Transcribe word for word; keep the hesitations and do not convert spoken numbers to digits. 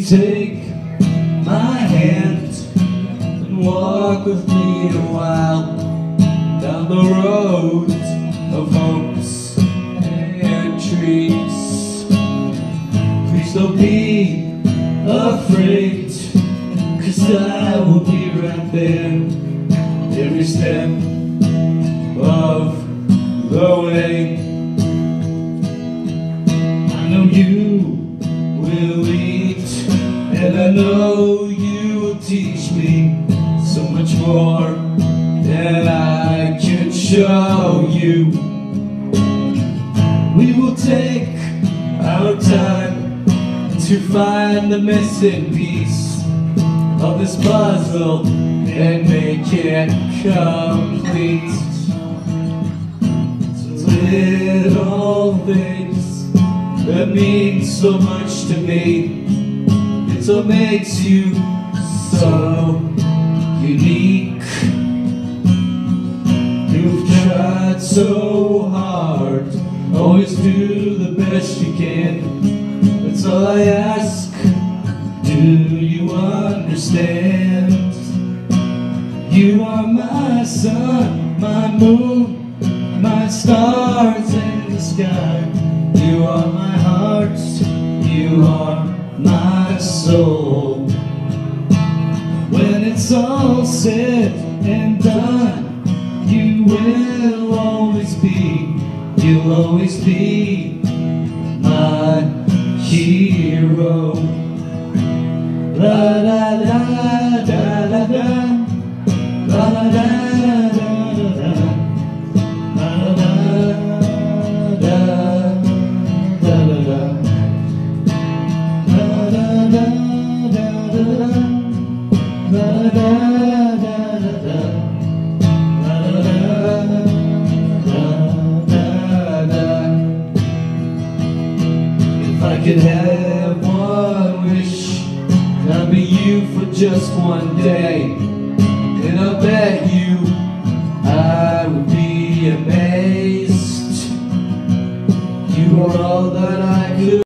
take my hand and walk with me a while down the road of hopes and dreams? Please don't be afraid, 'cause I will be right there every step of the way. I know you will lead, and I know you will teach me so much more than I can show you. We will take our time to find the missing piece of this puzzle and make it complete. Little things that mean so much to me, it's what makes you so unique. You've tried so hard, always do the best you can. That's all I ask, do you understand? You are my sun, my moon, my stars in the sky. You are my heart, you are my soul. When it's all said and done, you will always be, you'll always be my hero. La la la da la da, la la da da da da. If I could have one wish, I'd be you for just one day, and I bet you I would be a man.